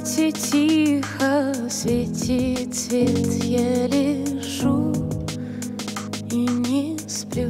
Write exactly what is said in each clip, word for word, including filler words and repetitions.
комнате тихо светит свет. Я лежу и не сплю,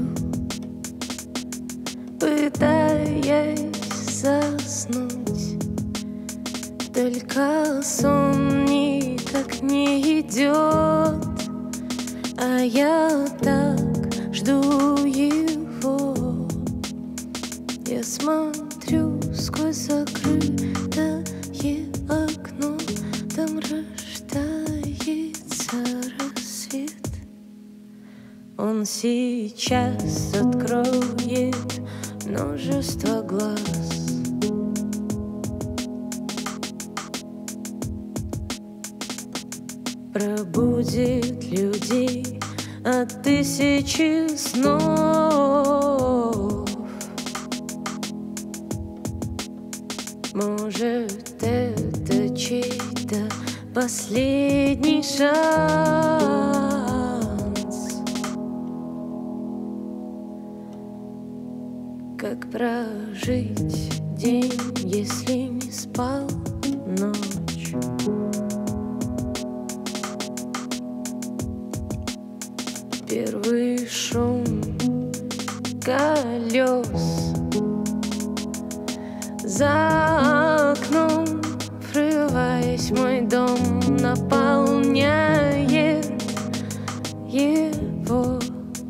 пытаясь заснуть. Только сон никак не идет, а я так жду его. Я смотрю сквозь закрытое окно, там рождается рассвет. Он сейчас откроет множество глаз, пробудит людей от тысячи снов. Может, это чей-то последний шанс. Как прожить день, если не спал ночь? Первый шум колес за окном, врываясь в мой дом, наполняет его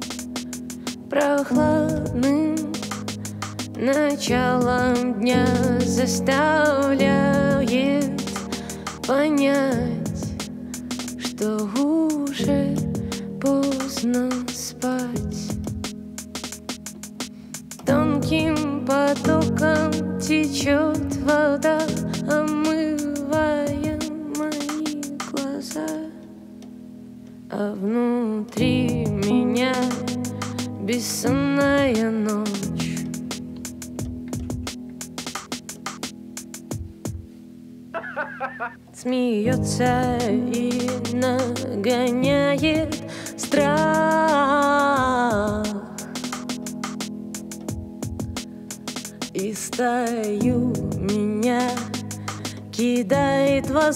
прохладным началом дня, заставляет понять, что уже поздно спать. Тонким потоком течет вода, омывая мои глаза, а внутри меня бессонная ночь. Смеется и нагоняет страх, и стаю меня кидает в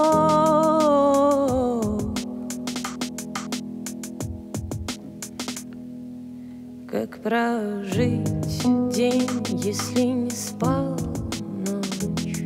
озноб. Как прожить день, если не спал ночь?